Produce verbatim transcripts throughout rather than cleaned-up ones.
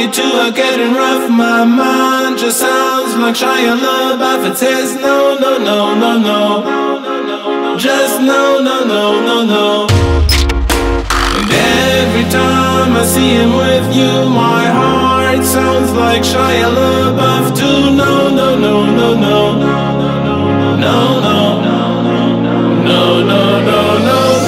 you two are getting rough, my mind just sounds like Shia LaBeouf. It says no, no, no, no, no, just no, no, no, no, no. And every time I see him with you, my heart sounds like Shia LaBeouf too. No, no, no, no, no, no, no, no, no, no, no, no.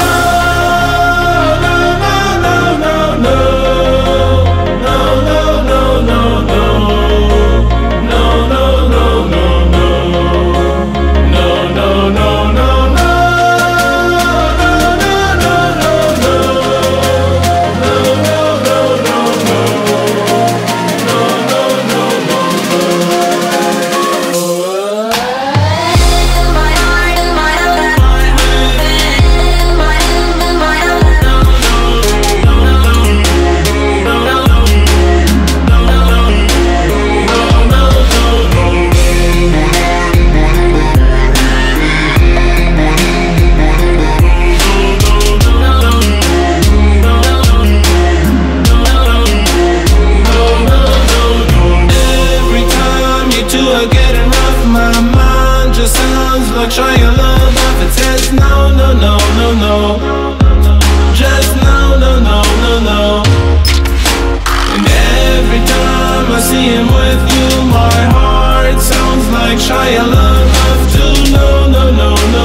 Shia LaBeouf, it says no, no, no, no, no, just no, no, no, no, no. And every time I see him with you, my heart sounds like Shia LaBeouf too. No, no, no, no.